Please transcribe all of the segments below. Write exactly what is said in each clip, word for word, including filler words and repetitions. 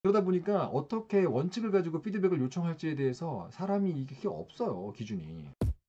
그러다 보니까 어떻게 원칙을 가지고 피드백을 요청할지에 대해서 사람이 이게 없어요, 기준이.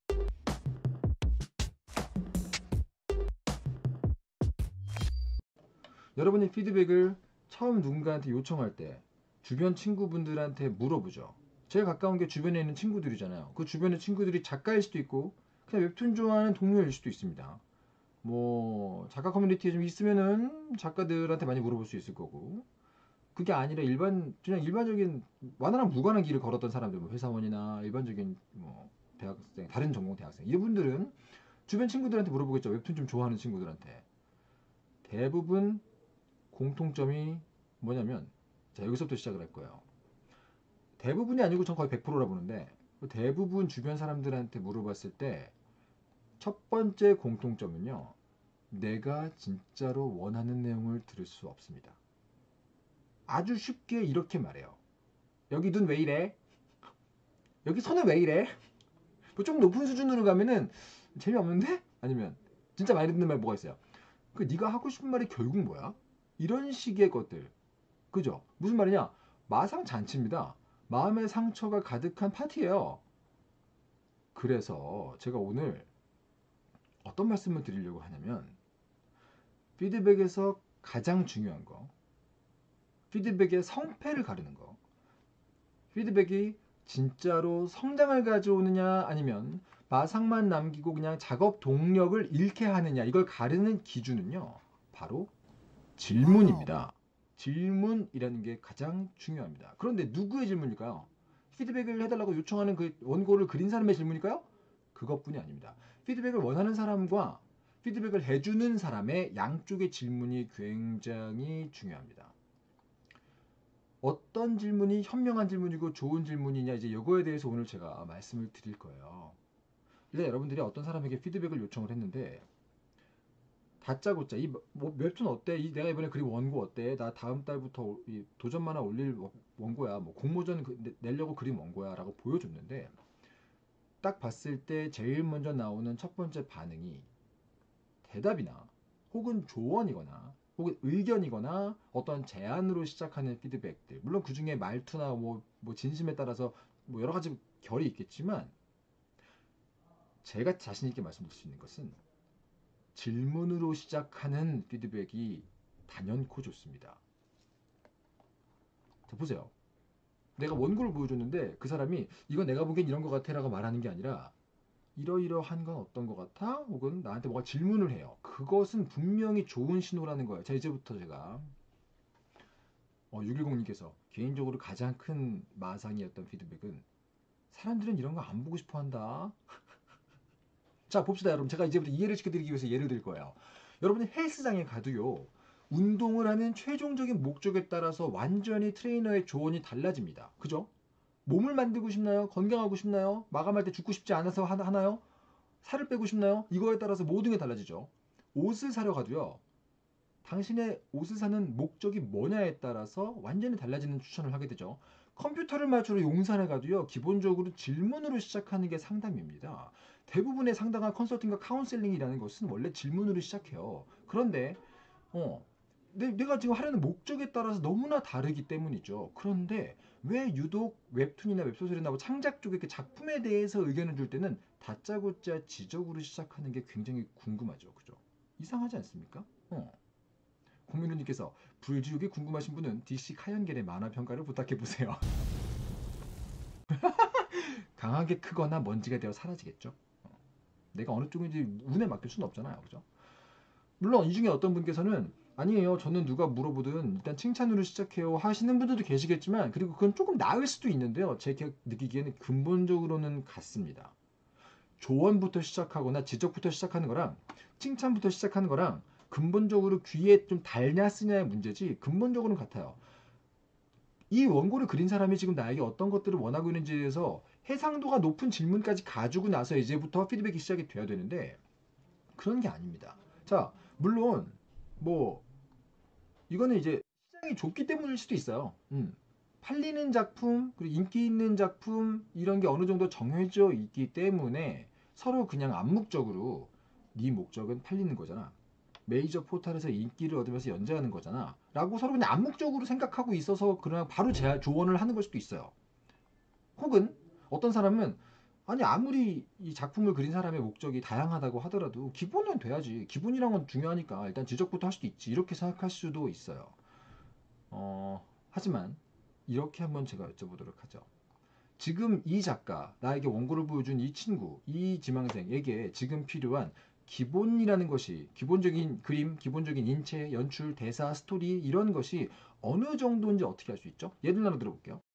여러분이 피드백을 처음 누군가한테 요청할 때 주변 친구분들한테 물어보죠. 제일 가까운 게 주변에 있는 친구들이잖아요. 그 주변의 친구들이 작가일 수도 있고 그냥 웹툰 좋아하는 동료일 수도 있습니다. 뭐 작가 커뮤니티에 좀 있으면은 작가들한테 많이 물어볼 수 있을 거고, 그게 아니라 일반 그냥 일반적인 완화랑 무관한 길을 걸었던 사람들, 뭐 회사원이나 일반적인 뭐 대학생, 다른 전공 대학생, 이분들은 주변 친구들한테 물어보겠죠. 웹툰 좀 좋아하는 친구들한테. 대부분 공통점이 뭐냐면, 자 여기서부터 시작을 할 거예요. 대부분이 아니고 전 거의 백 퍼센트라 보는데, 대부분 주변 사람들한테 물어봤을 때 첫 번째 공통점은요, 내가 진짜로 원하는 내용을 들을 수 없습니다. 아주 쉽게 이렇게 말해요. 여기 눈 왜 이래? 여기 손은 왜 이래? 뭐 좀 높은 수준으로 가면은 재미없는데? 아니면 진짜 많이 듣는 말 뭐가 있어요? 그 네가 하고 싶은 말이 결국 뭐야? 이런 식의 것들. 그죠? 무슨 말이냐? 마상 잔치입니다. 마음의 상처가 가득한 파티예요. 그래서 제가 오늘 어떤 말씀을 드리려고 하냐면, 피드백에서 가장 중요한 거, 피드백의 성패를 가르는 거, 피드백이 진짜로 성장을 가져오느냐 아니면 마상만 남기고 그냥 작업 동력을 잃게 하느냐, 이걸 가르는 기준은요, 바로 질문입니다. 질문이라는 게 가장 중요합니다. 그런데 누구의 질문일까요? 피드백을 해달라고 요청하는 그 원고를 그린 사람의 질문일까요? 그것뿐이 아닙니다. 피드백을 원하는 사람과 피드백을 해주는 사람의 양쪽의 질문이 굉장히 중요합니다. 어떤 질문이 현명한 질문이고 좋은 질문이냐, 이제 이거에 대해서 오늘 제가 말씀을 드릴 거예요. 일단 여러분들이 어떤 사람에게 피드백을 요청을 했는데, 다짜고짜 이 뭐 웹툰 어때? 이 내가 이번에 그린 원고 어때? 나 다음 달부터 이 도전 만화 올릴 원고야. 뭐 공모전 그, 내려고 그린 원고야라고 보여줬는데, 딱 봤을 때 제일 먼저 나오는 첫 번째 반응이 대답이나 혹은 조언이거나 혹은 의견이거나 어떤 제안으로 시작하는 피드백들. 물론 그 중에 말투나 뭐, 뭐 진심에 따라서 뭐 여러 가지 결이 있겠지만, 제가 자신 있게 말씀드릴 수 있는 것은 질문으로 시작하는 피드백이 단연코 좋습니다. 자, 보세요. 내가 원고를 보여줬는데 그 사람이 이건 내가 보기엔 이런 것 같아 라고 말하는 게 아니라, 이러이러한 건 어떤 것 같아? 혹은 나한테 뭐가 질문을 해요. 그것은 분명히 좋은 신호라는 거예요. 자, 이제부터 제가 어, 육일공님께서 개인적으로 가장 큰 마상이었던 피드백은 사람들은 이런 거 안 보고 싶어 한다. 자, 봅시다, 여러분. 제가 이제부터 이해를 시켜드리기 위해서 예를 들 거예요. 여러분이 헬스장에 가도요, 운동을 하는 최종적인 목적에 따라서 완전히 트레이너의 조언이 달라집니다. 그죠? 몸을 만들고 싶나요? 건강하고 싶나요? 마감할 때 죽고 싶지 않아서 하나요? 살을 빼고 싶나요? 이거에 따라서 모든 게 달라지죠. 옷을 사러 가도요, 당신의 옷을 사는 목적이 뭐냐에 따라서 완전히 달라지는 추천을 하게 되죠. 컴퓨터를 맞추러 용산에 가도요, 기본적으로 질문으로 시작하는 게 상담입니다. 대부분의 상담과 컨설팅과 카운셀링이라는 것은 원래 질문으로 시작해요. 그런데 어, 내, 내가 지금 하려는 목적에 따라서 너무나 다르기 때문이죠. 그런데 왜 유독 웹툰이나 웹소설이나 뭐 창작 쪽의 그 작품에 대해서 의견을 줄 때는 다짜고짜 지적으로 시작하는 게 굉장히 궁금하죠. 그죠? 이상하지 않습니까? 어. 공민우님께서 불지옥이 궁금하신 분은 디씨 카연겔의 만화 평가를 부탁해 보세요. 강하게 크거나 먼지가 되어 사라지겠죠. 어. 내가 어느 쪽인지 운에 맡길 수는 없잖아요. 그죠? 물론 이 중에 어떤 분께서는 아니에요, 저는 누가 물어보든 일단 칭찬으로 시작해요 하시는 분들도 계시겠지만, 그리고 그건 조금 나을 수도 있는데요, 제 느끼기에는 근본적으로는 같습니다. 조언부터 시작하거나 지적부터 시작하는 거랑 칭찬부터 시작하는 거랑 근본적으로 귀에 좀 달냐 쓰냐의 문제지, 근본적으로는 같아요. 이 원고를 그린 사람이 지금 나에게 어떤 것들을 원하고 있는지에 대해서 해상도가 높은 질문까지 가지고 나서 이제부터 피드백이 시작이 돼야 되는데, 그런 게 아닙니다. 자, 물론 뭐 이거는 이제 시장이 좁기 때문일 수도 있어요. 음. 팔리는 작품, 그리고 인기 있는 작품, 이런 게 어느 정도 정해져 있기 때문에 서로 그냥 암묵적으로 네 목적은 팔리는 거잖아, 메이저 포털에서 인기를 얻으면서 연재하는 거잖아 라고 서로 그냥 암묵적으로 생각하고 있어서 그냥 바로 제 조언을 하는 걸 수도 있어요. 혹은 어떤 사람은 아니 아무리 이 작품을 그린 사람의 목적이 다양하다고 하더라도 기본은 돼야지, 기본이란 건 중요하니까 일단 지적부터 할 수도 있지, 이렇게 생각할 수도 있어요. 어, 하지만 이렇게 한번 제가 여쭤보도록 하죠. 지금 이 작가, 나에게 원고를 보여준 이 친구, 이 지망생에게 지금 필요한 기본이라는 것이, 기본적인 그림, 기본적인 인체, 연출, 대사, 스토리 이런 것이 어느 정도인지 어떻게 할 수 있죠? 예를 하나 들어볼게요.